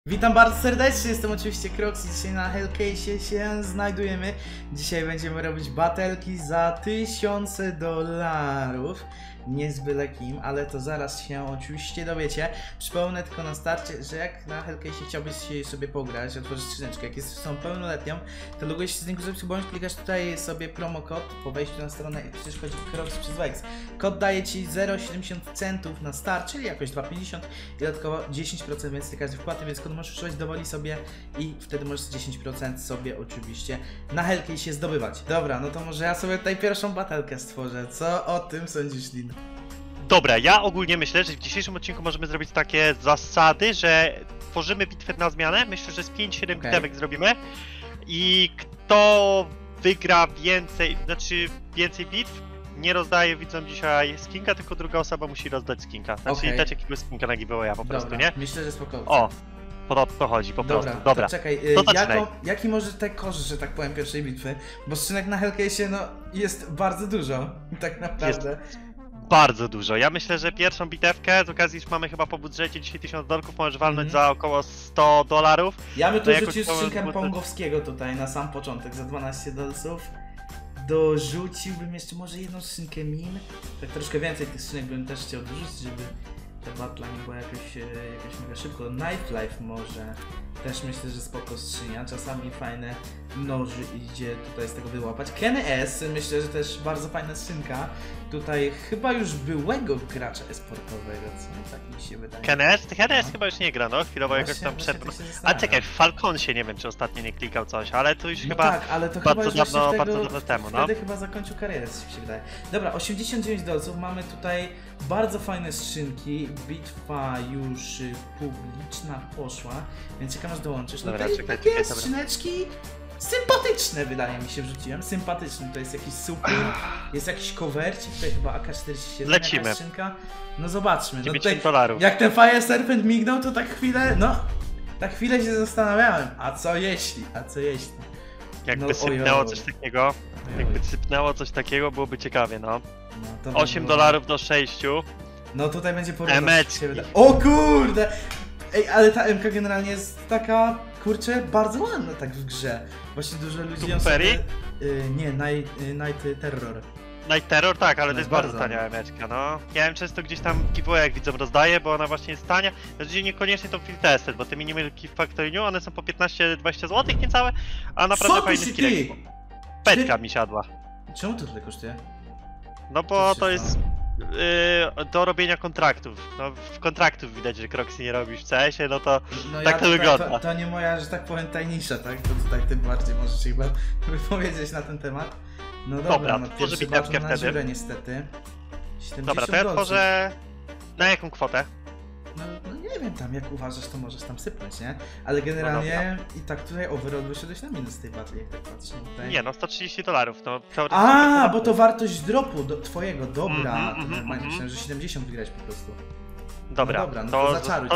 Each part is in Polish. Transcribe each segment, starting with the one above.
Witam bardzo serdecznie, jestem oczywiście Kroxy, dzisiaj na Hellcase'ie się znajdujemy. Dzisiaj będziemy robić batelki za $1000. Nie z byle kim, ale to zaraz się oczywiście dowiecie. Przypomnę tylko na starcie, że jak na Hellcase'ie chciałbyś sobie pograć, otworzyć skrzyneczkę, jak jesteś osobą pełnoletnią, to logujesz się z linku z bądź klikasz tutaj sobie promokod po wejściu na stronę i przecież chodzi Kroxy przez Wex. Kod daje Ci 0,70 centów na start, czyli jakoś 2,50 i dodatkowo 10% więcej każdej wpłaty, więc kod możesz używać dowoli sobie i wtedy możesz 10% sobie oczywiście na Hellcase'ie zdobywać. Dobra, no to może ja sobie tutaj pierwszą batelkę stworzę. Co o tym sądzisz, Lin? Dobra, ja ogólnie myślę, że w dzisiejszym odcinku możemy zrobić takie zasady, że tworzymy bitwę na zmianę. Myślę, że z 5-7 bitewek zrobimy. I kto wygra więcej, więcej bitw, nie rozdaje widzom dzisiaj skinka, tylko druga osoba musi rozdać skinka. Znaczy dać jakiegoś skinka na giveawaya po prostu, nie? Myślę, że spokojnie. O, to chodzi po prostu. Dobra. To czekaj, jaki może tutaj koszt, że tak powiem, pierwszej bitwy? Bo skrzynek na Hellcase'ie no jest bardzo dużo, tak naprawdę. Jest bardzo dużo. Ja myślę, że pierwszą bitewkę, z okazji, że mamy chyba po budżecie dzisiaj $1000, możesz walnąć za około $100. Ja bym tu rzucił skrzynkę Pongowskiego tutaj na sam początek za $12. Dorzuciłbym jeszcze może jedną skrzynkę min. Tak troszkę więcej tych skrzynek bym też chciał dorzucić, żeby ta battle nie była jakoś mega szybko. Knife Life może. Też myślę, że spoko skrzynia. Czasami fajne noży idzie tutaj z tego wyłapać. Kenny S, myślę, że też bardzo fajna skrzynka. Tutaj chyba już byłego gracza esportowego, co tak mi się wydaje. Kenny S chyba już nie gra, no chwilowo jakoś tam przed. A czekaj, w Falconsie nie wiem, czy ostatnio nie klikał coś, ale to już chyba tak, ale to bardzo dawno temu, no. Wtedy chyba zakończył karierę, co mi się wydaje. Dobra, $89, mamy tutaj bardzo fajne skrzynki. Bitwa już publiczna poszła, więc czekam aż dołączysz. Dobra, czekaj, skrzyneczki sympatyczne, wydaje mi się, wrzuciłem. Sympatyczny, to jest jakiś super, jest jakiś covercik, tutaj chyba AK-47. Lecimy. No zobaczmy. No tutaj, jak ten Fire Serpent mignął, to tak chwilę się zastanawiałem, a co jeśli? Jakby sypnęło coś takiego, byłoby ciekawie, no. $8 do 6. No tutaj będzie porównać. O kurde! Ej, ale ta MK generalnie jest taka, kurczę, bardzo ładna tak w grze. Właśnie dużo ludzi ją sobie... nie, Night Terror. Night Terror, tak, ale to jest bardzo tania emeczka, no. Ja ją często gdzieś tam giveaway jak widzom rozdaję, bo ona właśnie jest tania. Znaczy niekoniecznie to field tested, bo te minimalki w Factory New, one są po 15-20 zł niecałe, a naprawdę fajny skillek. Petka mi siadła. Czemu to tyle kosztuje? No bo to jest do robienia kontraktów. No w kontraktów widać, że Kroxy nie robisz w CS-ie, no to tak to wygląda. To nie moja, że tak powiem, tajniejsza, tak? To tutaj tym bardziej możesz chyba wypowiedzieć na ten temat. No dobra, no tworzę bitewkę na wtedy. dziurę, niestety. Dobra, to ja tworzę... Na jaką kwotę? No nie wiem, tam jak uważasz, to możesz tam sypnąć, nie? Ale generalnie i tak tutaj overall wyszedłeś na minus tej battle, jak tak patrzę tutaj. Nie no, $130, no bo to wartość dropu twojego, dobra. Myślałem, że 70 wygrałeś po prostu. Dobra, no dobra, no to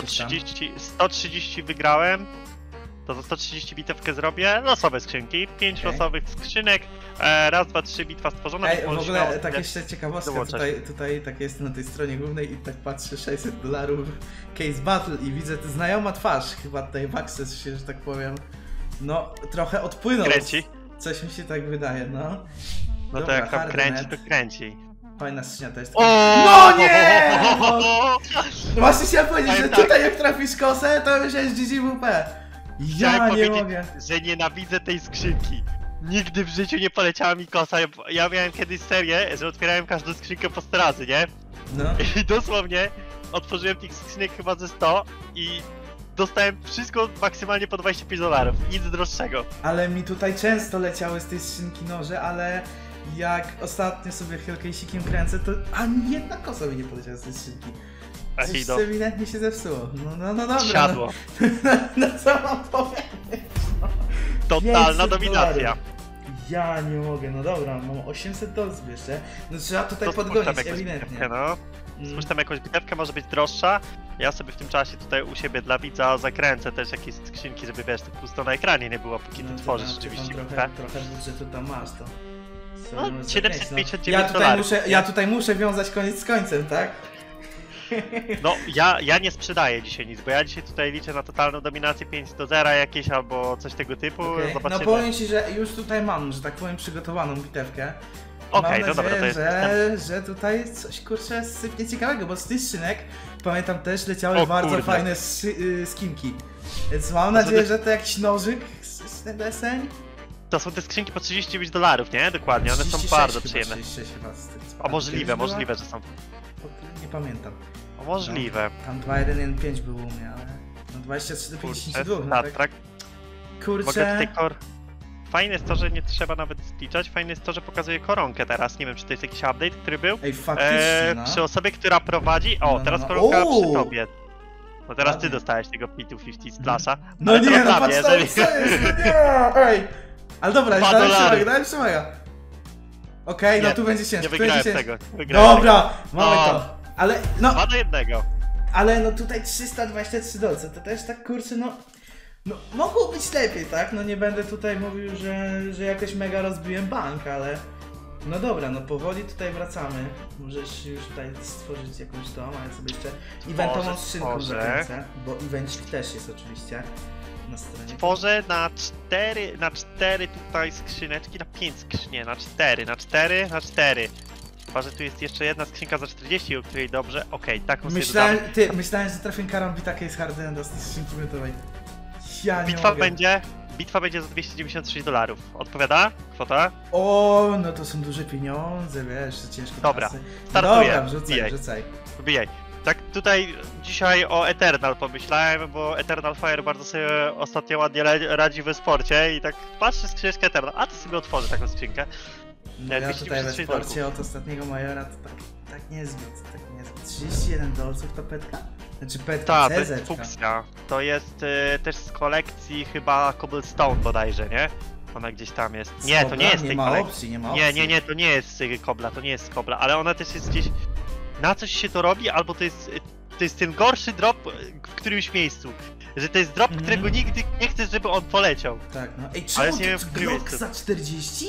130 wygrałem. To za 130 bitewkę zrobię. Losowe skrzynki, 5 losowych skrzynek. Raz, dwa, trzy, bitwa stworzona. Ej, w ogóle tak jeszcze ciekawostka, tutaj tak jest na tej stronie głównej i tak patrzę, $600 Case Battle i widzę znajoma twarz, chyba tutaj w Access się, że tak powiem, no trochę odpłynął. Kręci? Coś mi się tak wydaje, no. No dobra, to jak tam kręci, to kręci. Fajna skrzynia to jest. No nie! Właśnie chciałem powiedzieć, że tutaj jak trafisz kosę, to już jest GGWP. Ja nie mogę. Że nienawidzę tej skrzynki. Nigdy w życiu nie poleciała mi kosa. Ja miałem kiedyś serię, że otwierałem każdą skrzynkę po 100 razy, nie? No. I dosłownie otworzyłem tych skrzynek chyba ze 100 i dostałem wszystko maksymalnie po $25. Nic droższego. Ale mi tutaj często leciały z tej skrzynki noże, ale jak ostatnio sobie Hellcase'ikiem kręcę, to ani jedna kosa mi nie poleciała z tej skrzynki. Coś ewidentnie się zepsuło. No dobra. Siadło. No co mam powiedzieć? Totalna dominacja. Ja nie mogę, no dobra, mam $800 jeszcze. No trzeba tutaj podgonić, ewidentnie. Bitewkę, no. Spuszczam jakąś bitewkę, może być droższa. Ja sobie w tym czasie tutaj u siebie dla widza zakręcę też jakieś skrzynki, żeby wiesz, to pusto na ekranie nie było, póki ty tworzysz rzeczywiście bitwę. Trochę budżetu tam masz, to... No, $759. Ja tutaj muszę wiązać koniec z końcem, tak? No, ja nie sprzedaję dzisiaj nic, bo ja dzisiaj tutaj liczę na totalną dominację 5-0 jakieś albo coś tego typu. Okay. Zobaczymy. No powiem ci, że już tutaj mam, że tak powiem, przygotowaną bitewkę. Okej, Mam no dobra, to jest... że tutaj coś kurczę sypnie ciekawego, bo z tych skrzynek pamiętam też leciały O bardzo kurde. fajne skinki. Więc mam nadzieję, że to jakiś nożyk z tym deseń. To są te skrzynki po $39, nie? Dokładnie, one są 36 bardzo chyba, przyjemne. 36 chyba z tych, co O, możliwe, była? możliwe, że są. Nie pamiętam. O, możliwe. No, tam 2.1.1.5 było u mnie, ale... No 23 do 52, no tak. Mogę Kurczę... tutaj Fajne jest to, że nie trzeba nawet zliczać, fajne jest to, że pokazuje koronkę teraz, nie wiem czy to jest jakiś update, który był. Ej, faktycznie, no. Przy osobie, która prowadzi... O, No, teraz no. koronka O! przy tobie. No teraz ty Ładnie. dostałeś tego P250 Splasha. No ale nie, teraz no dla patrz mnie, co jeżeli- jest, no nie, ej! Ale dobra, $2. dałem przewagę. Okej, no Nie, tu będzie ciężko, Nie tu wygrałem będzie tego. ciężko. Nie wygrałem Dobra, mamy No. to. Ale, no, 2-1. ale no tutaj 323 dolce, to też tak kurczę, no... No, mogło być lepiej, tak? No nie będę tutaj mówił, że jakoś mega rozbiłem bank, ale... No dobra, no powoli tutaj wracamy. Możesz już tutaj stworzyć jakąś tą, ale sobie jeszcze eventową skrzynką zakręcę, bo evencik też jest oczywiście na stronie. Tworzę na 4 tutaj skrzyneczki, na 5 skrzynie, na 4. Chyba, że tu jest jeszcze jedna skrzynka za 40, o której dobrze. Okej, taką sobie dodamy. Myślałem, że trafię karambita case hardenda z tej skrzynki metowej. Ja nie Bitwa mogę. będzie za $296. Odpowiada? Kwota? O, no to są duże pieniądze, wiesz, to ciężko. Dobra, kasy. startuję. Dobra, wrzucaj, Wbijaj. wrzucaj. Wbijaj. Tak tutaj dzisiaj o Eternal pomyślałem, bo Eternal Fire bardzo sobie ostatnio ładnie radzi we sporcie i tak patrzę skrzynkę Eternal, a to sobie otworzę taką skrzynkę. No ja tutaj we 296 sporcie od ostatniego majora to tak niezbyt, tak niezbyt. 31 dolców to petka? Znaczy petka, Tak, to jest CZ. fuksja. To jest też z kolekcji chyba Cobblestone bodajże, nie? Ona gdzieś tam jest. Nie, to nie jest z nie tej ma kolekcji. opcji, nie ma opcji. Nie, to nie jest Kobla, to nie jest Kobla, ale ona też jest gdzieś... Na coś się to robi, albo to jest ten gorszy drop w którymś miejscu. Że to jest drop, którego nigdy nie chcesz, żeby on poleciał. Tak, no. Ej, Ale czemu nie wiem, to w którym Glock miejscu. za 40?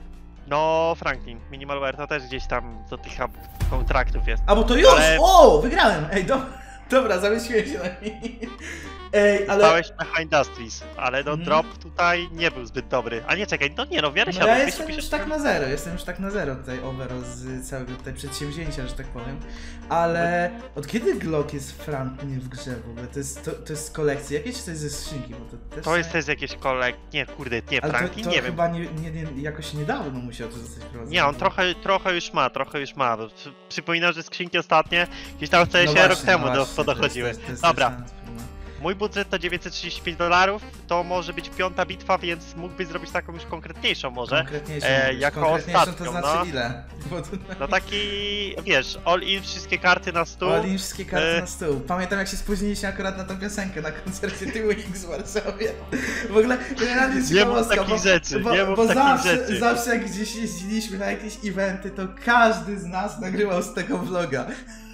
No, Franklin, Minimalware to też gdzieś tam do tych kontraktów jest. A bo to już! Ale- O, wygrałem! Ej, dobra, zamyśliłem się na niej. Ej, ale... Stałeś na Industries, ale no Mhm. drop tutaj nie był zbyt dobry. A nie, czekaj, no nie no, w miarę No siadł. ja jestem 250 już tak na zero, jestem już tak na zero tutaj overall z całego tutaj przedsięwzięcia, że tak powiem. Ale od kiedy Glock jest Franklin w grze w ogóle? To jest z kolekcji jakieś, czy to jest ze skrzynki? Bo to też To jest też jakieś nie, kurde, nie, ale Franklin, to nie wiem. chyba jakoś niedawno musiał to zostać wprowadzone. Nie, on trochę już ma. Bo przypominam, że skrzynki ostatnie gdzieś tam w No CS-ie właśnie, rok temu no właśnie, dochodziły. to jest Dobra. sens, no. Mój budżet to $935, to może być 5. bitwa, więc mógłbyś zrobić taką już konkretniejszą może. Konkretniejszą, jako konkretniejszą to ostatnią, znaczy no. ile? Bo No taki, wiesz, all in, wszystkie karty na stół. Olin wszystkie karty na stół. Pamiętam jak się spóźniliśmy akurat na tą piosenkę na koncercie Tyłu X w Warszawie. W ogóle generalnie jest Nie mów ciekawostka, takich rzeczy, bo, nie mów bo takich zawsze, rzeczy. zawsze jak gdzieś jeździliśmy na jakieś eventy, to każdy z nas nagrywał z tego vloga.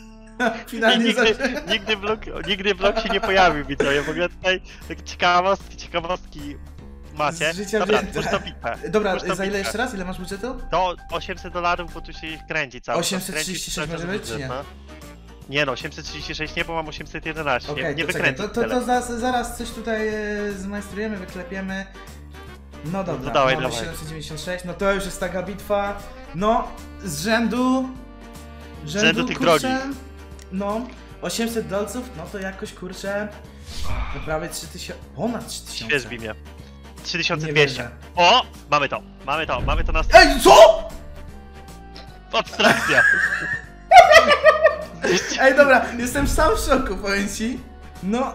I Finalnie zawsze... nigdy vlog się nie pojawił, widzowie. W ogóle tutaj takie ciekawostki macie. Z życia Dobra, wzięte. twórz to bitwę. Dobra, Twórz to za ile bitwę. jeszcze raz? Ile masz budżetu? Do $800, bo tu się ich kręci cały czas. 836 Kręci może cały być, czas czy nie? budżet, no. Nie no, 836 nie, bo mam 811. Okej, nie to czekaj, wykręci to zaraz coś tutaj zmajstrujemy, wyklepiemy. No dobra, No dawaj, mamy dawaj. 796, no to już jest taka bitwa, no z rzędu tych kurczę, no 800 dolców, no to jakoś kurczę, to prawie 3000, ponad 3000. Świeżbi mnie. Nie 3200. wierzę. O! Mamy to na Ej, co? abstrakcja. Ej, dobra, jestem sam w szoku, powiem ci. No,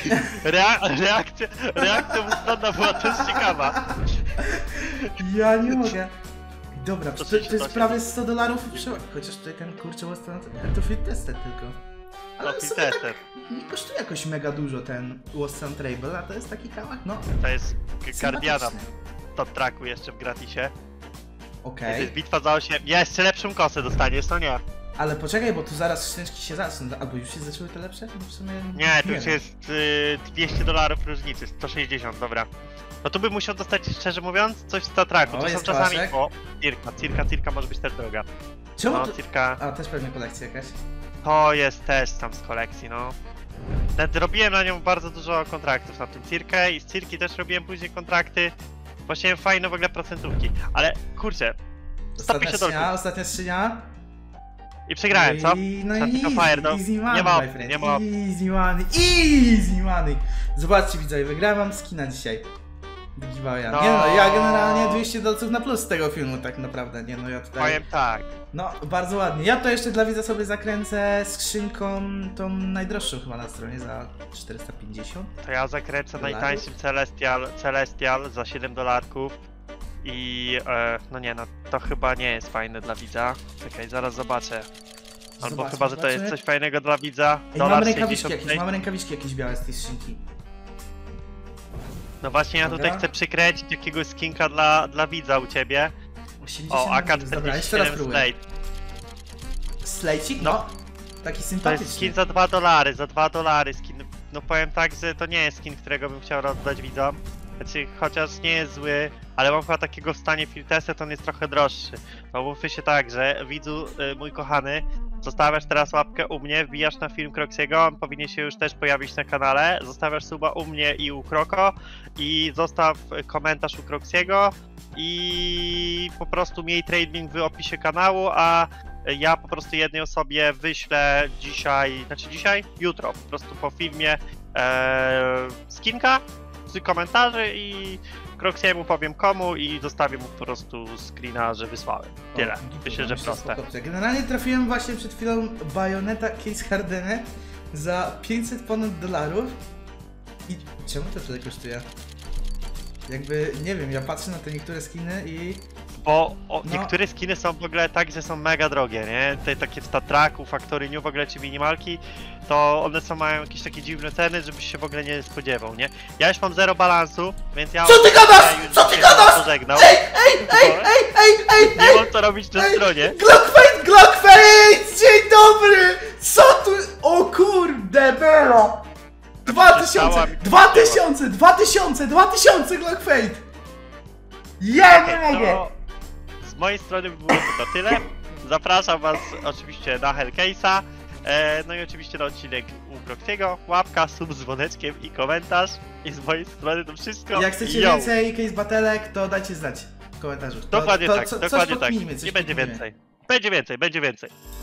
Reakcja ustronna była też ciekawa. ja nie mogę. Dobra, to jest 68. prawie $100 przełek, chociaż tutaj ten kurczę to fit tested tylko. Ale w sumie tak nie kosztuje jakoś mega dużo ten Wastan Trable, a to jest taki kawałek, no. To jest Guardiana sympatyczny. top tracku jeszcze w gratisie. To Okej, jest bitwa za 8. Jeszcze lepszą kosę dostaniesz, to nie. ale poczekaj, bo tu zaraz skrzyneczki się zaczną, albo już się zaczęły te lepsze? No w sumie Nie, tu już wiem. jest $200 różnicy, 160, dobra. No tu bym musiał dostać, szczerze mówiąc, coś z Tatraku. O, To są jest czasami... kłaszek. O, cirka może być też droga. Czemu No, to... cirka... A, też pewnie kolekcja jakaś. To jest też tam z kolekcji, no. Nawet robiłem na nią bardzo dużo kontraktów na tym Cirkę i z Cirki też robiłem później kontrakty. Właśnie fajne w ogóle procentówki, ale kurczę, 150 dolków Ostatnia skrzynia. i przegrałem, co? No i Fire, no. easy money, Nie ma my opcji, friend. nie ma Easy money. Zobaczcie widzowie, wygrałem wam skina dzisiaj. Giveawaya. No. Nie no, ja generalnie 200 dolców na plus z tego filmu tak naprawdę, nie no ja tutaj... Powiem tak. No, bardzo ładnie. Ja to jeszcze dla widza sobie zakręcę skrzynką tą najdroższą chyba na stronie za 450. To ja zakręcę Dolarów? najtańszym Celestial za 7 dolarków. I no nie no, to chyba nie jest fajne dla widza. Czekaj, zaraz zobaczę. Albo Zobaczmy, chyba, że to jest zobaczymy. coś fajnego dla widza. Ej, Dolar mamy rękawiczki jakieś białe z tej skrzynki. No właśnie ja tutaj Dobra. chcę przykręcić jakiegoś skinka dla widza u ciebie. 80 O, Dobra, jeszcze raz AK-47 próbuję. Slate. Slejcik? No. Taki To jest sympatyczny. skin za 2 dolary, za 2 dolary skin. No powiem tak, że to nie jest skin, którego bym chciał rozdać widzom. Znaczy, chociaż nie jest zły, ale mam chyba takiego w stanie filtesa, to on jest trochę droższy. No mówmy się tak, że widzu, mój kochany, zostawiasz teraz łapkę u mnie, wbijasz na film Kroxiego, on powinien się już też pojawić na kanale, zostawiasz suba u mnie i u Kroko i zostaw komentarz u Kroxiego i po prostu miej trading w opisie kanału, a ja po prostu jednej osobie wyślę jutro, po prostu po filmie skinka z komentarzy i Kroxiemu powiem komu i zostawię mu po prostu screena, że wysłałem. Tyle. Myślę, że proste. Generalnie trafiłem właśnie przed chwilą Bayonetta Case Hardenę za 500 ponad dolarów. I czemu to tyle kosztuje? Jakby, nie wiem, ja patrzę na te niektóre skiny i... Bo No. niektóre skiny są w ogóle tak, że są mega drogie, nie? Te takie w Statraku, Factory New w ogóle, czy minimalki, to one mają jakieś takie dziwne ceny, żebyś się w ogóle nie spodziewał, nie? Ja już mam 0 balansu, więc ja... Co ty gadasz? już Co ty się gadasz? pożegnał. Ej! Nie mam co robić na stronie. Glockfate! Dzień dobry! Co tu? O kurde, belo! 2000 Glockfate! Ja nie mogę! To z mojej strony by było to tyle. Zapraszam was oczywiście na Hellcase'a. No i oczywiście na odcinek u Kroxiego. Łapka, sub z dzwoneczkiem i komentarz. I z mojej strony to wszystko. Jak chcecie Yo. więcej case batelek, to dajcie znać w komentarzu. Dokładnie tak, dokładnie tak. Pokminimy, Nie będzie pokminimy. więcej. Będzie więcej.